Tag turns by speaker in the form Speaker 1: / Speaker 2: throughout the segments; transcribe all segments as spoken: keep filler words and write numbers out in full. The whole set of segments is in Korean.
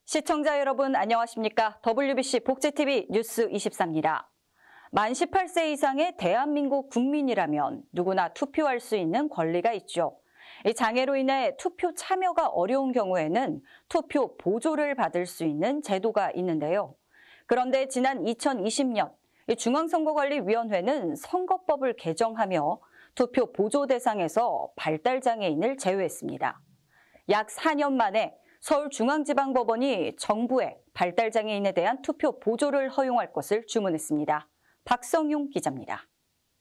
Speaker 1: 시청자 여러분 안녕하십니까? 더블유비씨 복지티비 뉴스 이십사입니다. 만 열여덟 세 이상의 대한민국 국민이라면 누구나 투표할 수 있는 권리가 있죠. 이 장애로 인해 투표 참여가 어려운 경우에는 투표 보조를 받을 수 있는 제도가 있는데요. 그런데 지난 이천이십 년 중앙선거관리위원회는 선거법을 개정하며 투표 보조 대상에서 발달장애인을 제외했습니다. 약 사 년 만에 서울중앙지방법원이 정부에 발달장애인에 대한 투표 보조를 허용할 것을 주문했습니다. 박성용 기자입니다.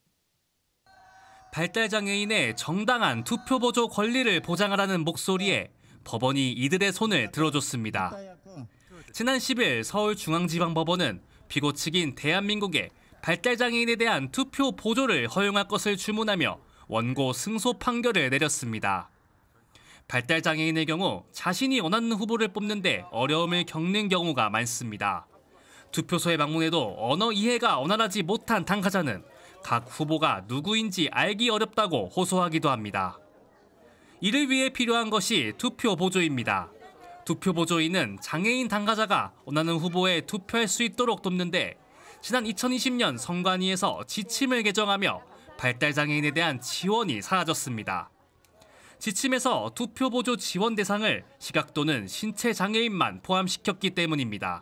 Speaker 2: 발달장애인의 정당한 투표 보조 권리를 보장하라는 목소리에 법원이 이들의 손을 들어줬습니다. 지난 십 일 서울중앙지방법원은 피고 측인 대한민국에 발달장애인에 대한 투표 보조를 허용할 것을 주문하며 원고 승소 판결을 내렸습니다. 발달장애인의 경우 자신이 원하는 후보를 뽑는데 어려움을 겪는 경우가 많습니다. 투표소에 방문해도 언어 이해가 원활하지 못한 당사자는 각 후보가 누구인지 알기 어렵다고 호소하기도 합니다. 이를 위해 필요한 것이 투표 보조입니다. 투표 보조인은 장애인 당사자가 원하는 후보에 투표할 수 있도록 돕는데 지난 이천이십 년 선관위에서 지침을 개정하며 발달장애인에 대한 지원이 사라졌습니다. 지침에서 투표 보조 지원 대상을 시각 또는 신체 장애인만 포함시켰기 때문입니다.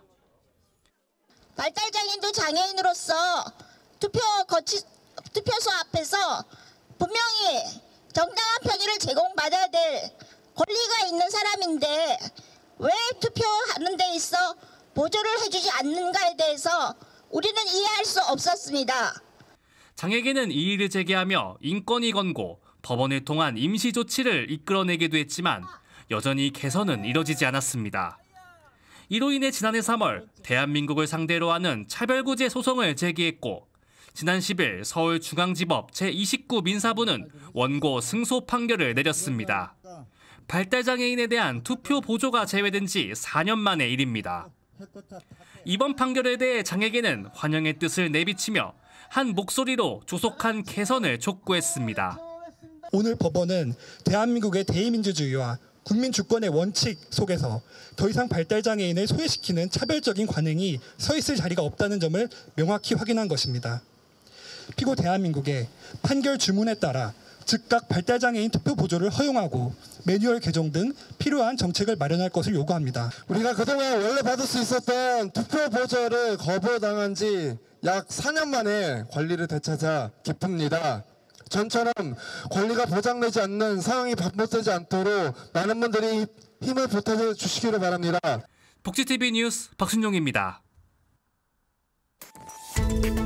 Speaker 3: 발달장애인도 장애인으로서 투표 거치, 투표소 앞에서 분명히 정당한 편의를 제공받아야 될 권리가 있는 사람인데 왜 투표하는 데 있어 보조를 해주지 않는가에 대해서 우리는 이해할 수 없었습니다.
Speaker 2: 장에게는 이의를 제기하며 인권위 권고, 법원을 통한 임시 조치를 이끌어내기도 했지만 여전히 개선은 이뤄지지 않았습니다. 이로 인해 지난해 삼월 대한민국을 상대로 하는 차별구제 소송을 제기했고 지난 십 일 서울중앙지법 제이십구 민사부는 원고 승소 판결을 내렸습니다. 발달장애인에 대한 투표 보조가 제외된 지 사 년 만의 일입니다. 이번 판결에 대해 장에게는 환영의 뜻을 내비치며 한 목소리로 조속한 개선을 촉구했습니다.
Speaker 4: 오늘 법원은 대한민국의 대의민주주의와 국민 주권의 원칙 속에서 더 이상 발달장애인을 소외시키는 차별적인 관행이 서 있을 자리가 없다는 점을 명확히 확인한 것입니다. 피고 대한민국의 판결 주문에 따라 즉각 발달장애인 투표 보조를 허용하고 매뉴얼 개정 등 필요한 정책을 마련할 것을 요구합니다.
Speaker 5: 우리가 그동안 원래 받을 수 있었던 투표 보조를 거부당한 지 약 사 년 만에 권리를 되찾아 기쁩니다. 전처럼 권리가 보장되지 않는 상황이 반복되지 않도록 많은 분들이 힘을 보태줘 주시기를 바랍니다.
Speaker 2: 복지티비 뉴스 박순용입니다.